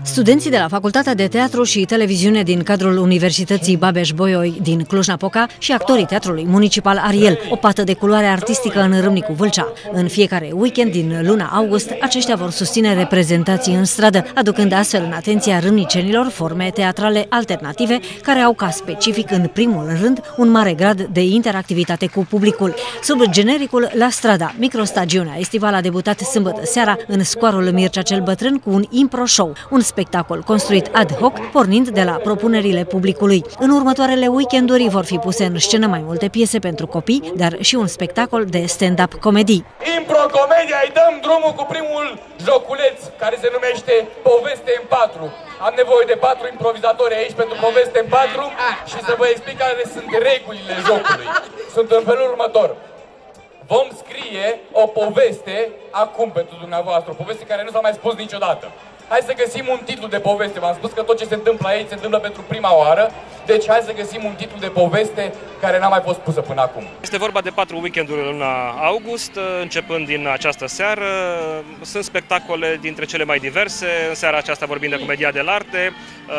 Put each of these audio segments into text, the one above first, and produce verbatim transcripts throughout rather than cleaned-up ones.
Studenții de la Facultatea de Teatru și Televiziune din cadrul Universității Babeș-Bolyai din Cluj-Napoca și actorii Teatrului Municipal Ariel, o pată de culoare artistică în Râmnicu Vâlcea. În fiecare weekend din luna august, aceștia vor susține reprezentații în stradă, aducând astfel în atenția râmnicenilor forme teatrale alternative care au ca specific în primul rând un mare grad de interactivitate cu publicul. Sub genericul La Strada, microstagiunea estivală a debutat sâmbătă seara în scoarul Mircea cel Bătrân cu un impro-show, un spectacol construit ad hoc, pornind de la propunerile publicului. În următoarele weekenduri vor fi puse în scenă mai multe piese pentru copii, dar și un spectacol de stand-up comedy. Impro-comedia, îi dăm drumul cu primul joculeț, care se numește Poveste în patru. Am nevoie de patru improvizatori aici pentru Poveste în patru și să vă explic care sunt regulile jocului. Sunt în felul următor. Vom scrie o poveste acum pentru dumneavoastră, o poveste care nu s-a mai spus niciodată. Hai să găsim un titlu de poveste. V-am spus că tot ce se întâmplă aici se întâmplă pentru prima oară. Deci hai să găsim un titlu de poveste care n-a mai fost pusă până acum. Este vorba de patru weekenduri în luna august, începând din această seară. Sunt spectacole dintre cele mai diverse. În seara aceasta vorbim de comedia de arte,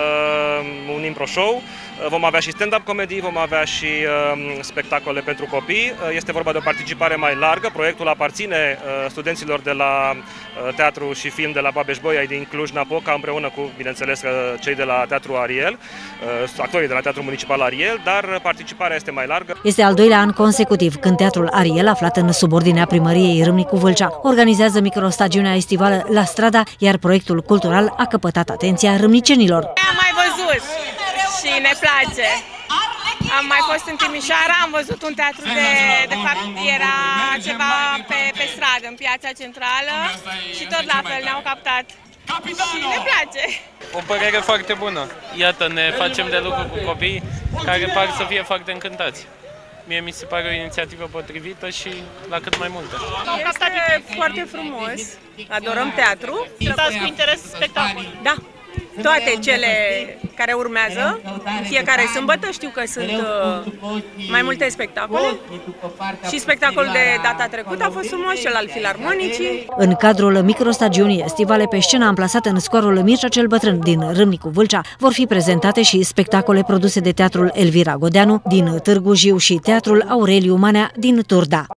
un impro-show. Vom avea și stand-up comedy, vom avea și spectacole pentru copii. Este vorba de o participare mai largă. Proiectul aparține studenților de la teatru și film de la Babeș-Bolyai din Cluj-Napoca, împreună cu, bineînțeles, cei de la Teatru Ariel, actorii de la Teatrul Municipal Ariel, dar participarea este mai largă. Este al doilea an consecutiv când Teatrul Ariel, aflat în subordinea primăriei Râmnicu Vâlcea, organizează microstagiunea estivală La Strada, iar proiectul cultural a căpătat atenția râmnicenilor. Am mai văzut și ne place. Am mai fost în Timișoara, am văzut un teatru de, de fapt era ceva pe, pe stradă, în piața centrală și tot la fel ne-au captat și ne place. O părere foarte bună. Iată, ne facem de lucru cu copii care par să fie foarte încântați. Mie mi se pare o inițiativă potrivită și la cât mai multe. Este foarte frumos, adorăm teatru. Uitați cu interes spectacolul. Da. Toate cele care urmează, fiecare sâmbătă, știu că sunt uh, mai multe spectacole și spectacolul de data trecută a fost frumos, cel al filarmonicii. În cadrul microstagiunii estivale pe scena amplasată în scoarul Mircea cel Bătrân din Râmnicu Vâlcea vor fi prezentate și spectacole produse de Teatrul Elvira Godeanu din Târgu Jiu și Teatrul Aureliu Manea din Turda.